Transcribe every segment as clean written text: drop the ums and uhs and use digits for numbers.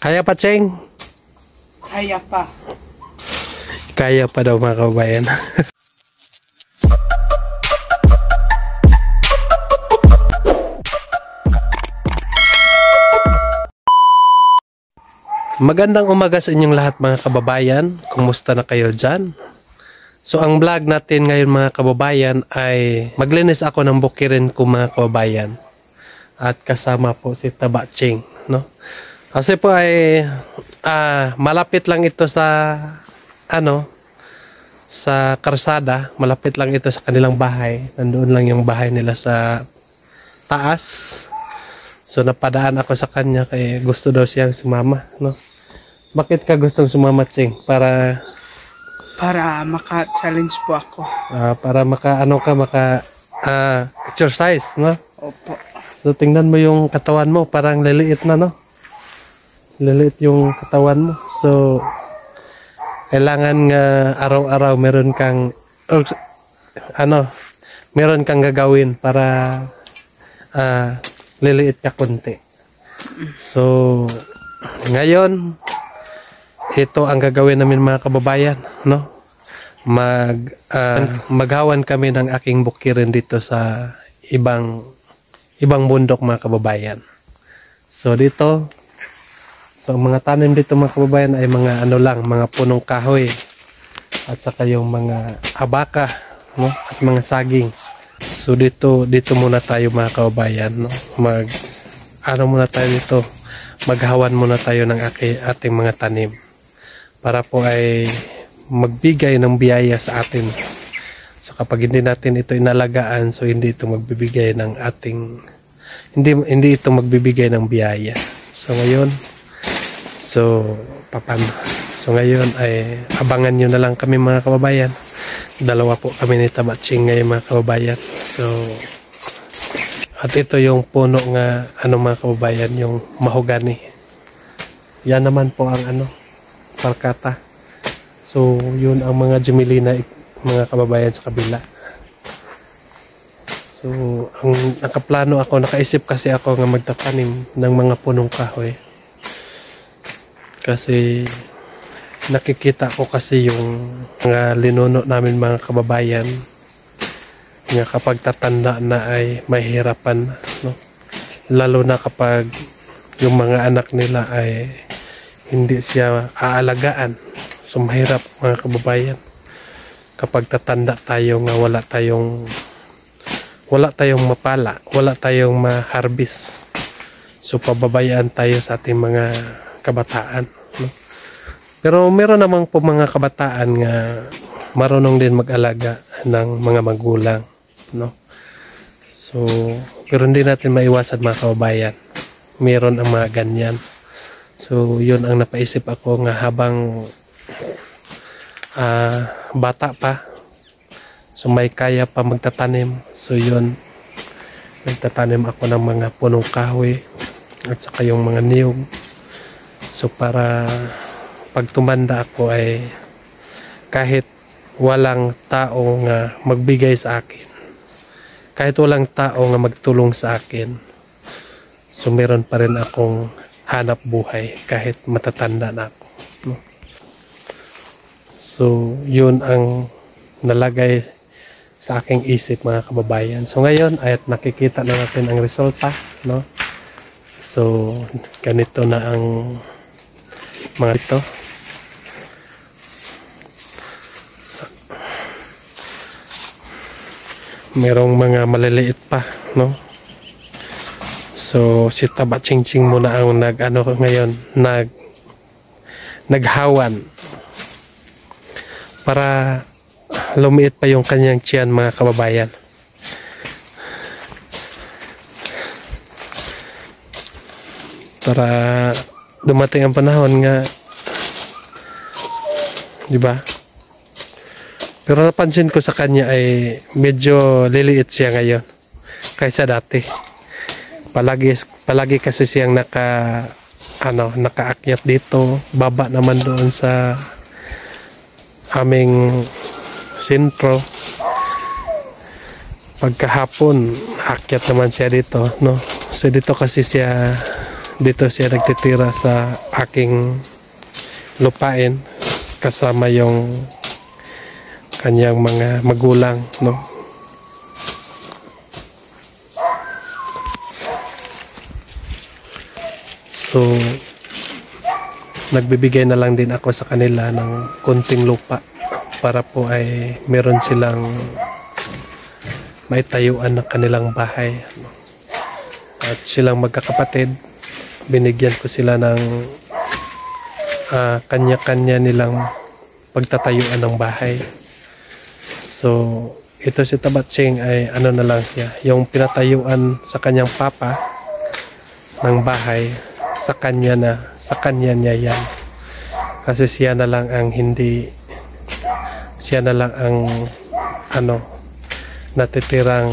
Kaya pa, Cheng? Kaya pa. Kaya pa daw mga kababayan. Magandang umaga sa inyong lahat mga kababayan. Kumusta na kayo dyan? So ang vlog natin ngayon mga kababayan ay maglinis ako ng bukirin ko mga kababayan. At kasama po si Taba Cheng, no? Kasi po ay malapit lang ito sa sa karsada, malapit lang ito sa kanilang bahay. Nandoon lang yung bahay nila sa taas. So napadaan ako sa kanya kaya gusto daw siyang sumama, no? Bakit ka gustong sumama, Cheng? Para maka-challenge po ako. Para exercise, no? Opo. So tingnan mo yung katawan mo, parang liliit na, no? Liliit yung katawan mo. So kailangan araw-araw meron kang gagawin para liliit ka konti. So ngayon ito ang gagawin namin mga kababayan, no? Maghawan kami ng aking bukirin dito sa ibang bundok mga kababayan. So dito, so mga tanim dito mga kababayan ay mga mga punong kahoy at saka yung mga abaka, no? At mga saging. So dito muna tayo mga kababayan, no? Muna tayo dito, maghawan muna tayo ng ating mga tanim para po ay magbigay ng biyaya sa atin. So kapag hindi natin ito inalagaan, so hindi ito magbibigay ng hindi ito magbibigay ng biyaya. So ngayon, ngayon ay abangan nyo na lang kami mga kababayan. Dalawa po kami ni Taba Cheng ngayon mga kababayan. So at ito yung puno nga mga kababayan, yung mahogani. Yan naman po ang palkata. So yun ang mga jumelina mga kababayan sa kabila. So ang nakaplano ako, nakaisip kasi ako nga magtatanim ng mga punong kahoy. Kasi nakikita ko kasi yung mga linuno namin mga kababayan nga kapag tatanda na ay mahirapan, no? Lalo na kapag yung mga anak nila ay hindi siya aalagaan. So mahirap mga kababayan kapag tatanda tayo nga wala tayong mapala, wala tayong ma-harvest. So pababayaan tayo sa ating mga kabataan, no? Pero meron namang po mga kabataan nga marunong din mag-alaga ng mga magulang, no? So pero hindi natin maiwasan mga kababayan, meron ang mga ganyan. So yun ang napaisip ako nga habang bata pa, so may kaya pa magtatanim. So yun, nagtatanim ako ng mga punong kahoy at saka yung mga niyog. So para pag tumanda ako ay kahit walang tao nga magbigay sa akin, kahit walang tao nga magtulong sa akin, so meron pa rin akong hanap buhay kahit matatanda na ako, no? So yun ang nalagay sa aking isip mga kababayan. So ngayon ay nakikita na natin ang resulta, no? So ganito na ang mga ito. Merong mga maliliit pa, no? So si Taba Cheng muna ang naghawan para lumiit pa yung kanyang tiyan mga kababayan. Para dumating ang panahon nga, di ba? Pero napansin ko sa kanya ay medyo liliit siya ngayon kaysa dati. Palagi kasi siyang nakaakyat dito, baba naman doon sa aming sentro. Pagkahapon akyat naman siya dito, no? So dito kasi siya dito siya nagtitira sa aking lupain kasama yung kanyang mga magulang, no? So nagbibigay na lang din ako sa kanila ng konting lupa para po ay meron silang maitayuan ng kanilang bahay, no? At silang magkakapatid, binigyan ko sila ng kanya-kanya nilang pagtatayuan ng bahay. So ito si Tabatsing ay ano na lang siya, yung pinatayuan sa kanyang papa ng bahay, sa kanya niya yan, kasi siya na lang ang natitirang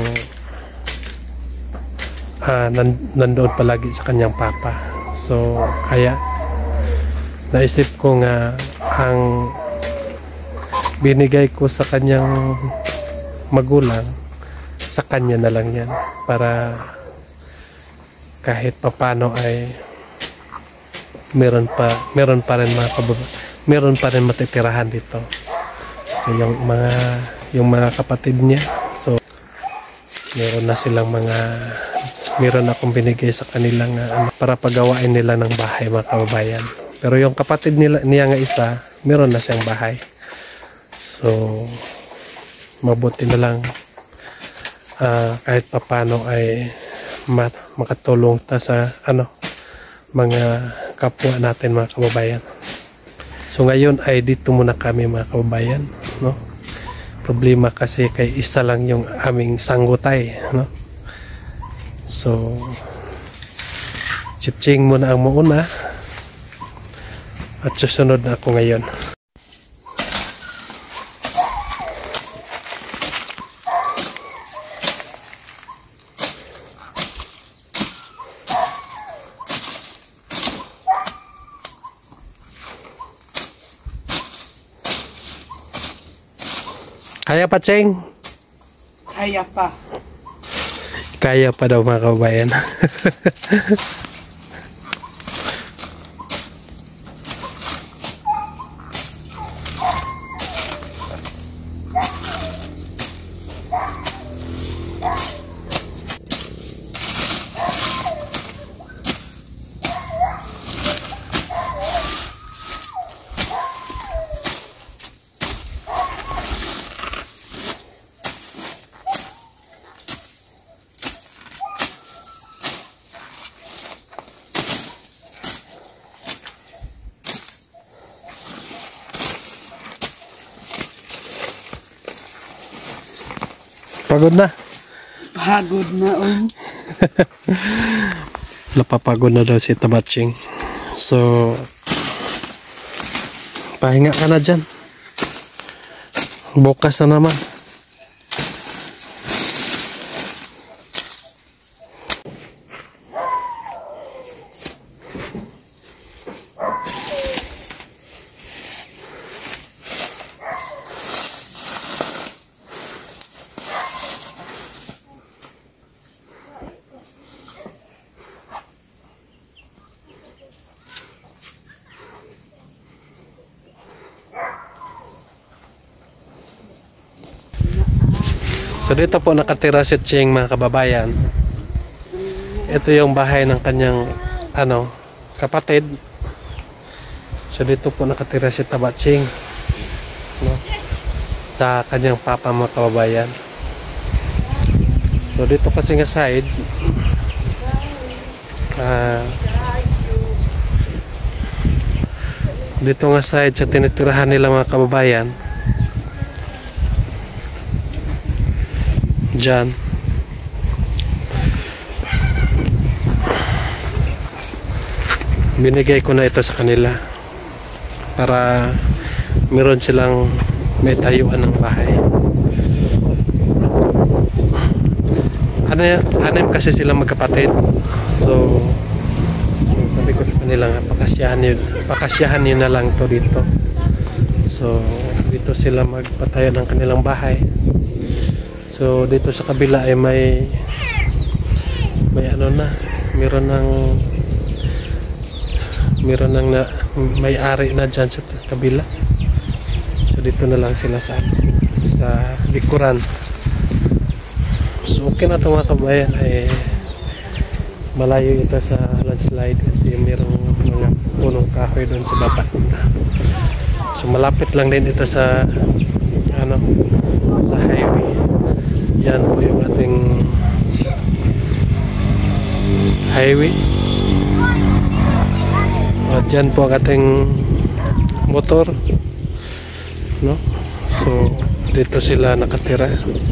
nandoon palagi sa kanyang papa. So kaya naisip ko nga ang binigay ko sa kanyang magulang, sa kanya na lang yan, para kahit papano ay meron pa rin matitirahan dito. So yung mga kapatid niya, so meron akong binigay sa kanilang para pagawain nila ng bahay, mga kababayan. Pero yung kapatid niya nga isa, meron na siyang bahay. So mabuti na lang kahit papano ay makatulong ta sa mga kapwa natin, mga kababayan. So ngayon ay dito muna kami, mga kababayan, no? Problema kasi kay isa lang yung aming sanggutay, no? So Chipching muna ang muuna at susunod na ako ngayon. Kaya pa, Cheng? Kaya pa. Kaya pa daw, mga kababayan. Pagod na. Pagod na, Napapagod na daw si Tabatsing. So pahinga ka na dyan. Bukas na naman. So dito po nakatira si Cheng, mga kababayan. Ito yung bahay ng kanyang kapatid. So dito po nakatira si Tabatsing, no? Sa kanyang papa, mga kababayan. So dito kasi nga side dito nga side sa tinitirahan nila, mga kababayan, dyan binigay ko na ito sa kanila para meron silang may tayuan ng bahay. Anim kasi silang magkapatid. So sabi ko sa kanila nga, pakasyahan nyo na lang to dito. So dito sila magpatayo ng kanilang bahay. So dito sa kabila ay may meron ng Meron nang may-ari na dyan sa kabila. So dito na lang sila sa likuran. So okay na ito mga kabayan, ay malayo ito sa landslide kasi mayroong mga punong kahoy doon sa baba. So malapit lang din ito sa sa highway. Yan po yung ating highway. At yan po ang ating motor, no? So dito sila nakatira.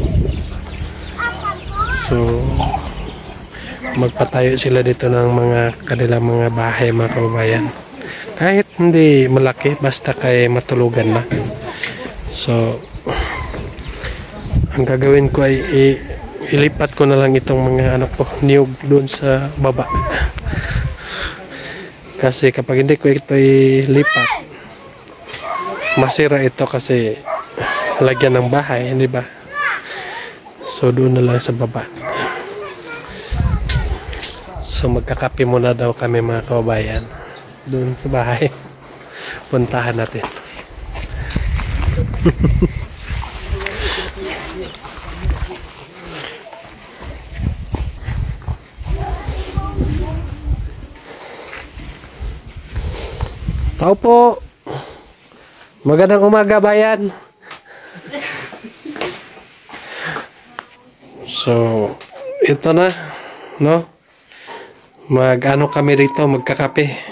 So magpatayo sila dito ng mga kanilang mga bahay, mga kababayan. Kahit hindi malaki, basta kay matulugan na. So ang gagawin ko ay ilipat ko na lang itong mga niyog doon sa baba. Kasi kapag hindi ko ito ilipat, masira ito kasi lagyan ng bahay, hindi ba? So doon na lang sa baba. So magkakape muna daw kami mga kababayan doon sa bahay. Puntahan natin. Tao po. Magandang umaga bayan. So, ito na, no? Mag-ano kami rito, magkakape.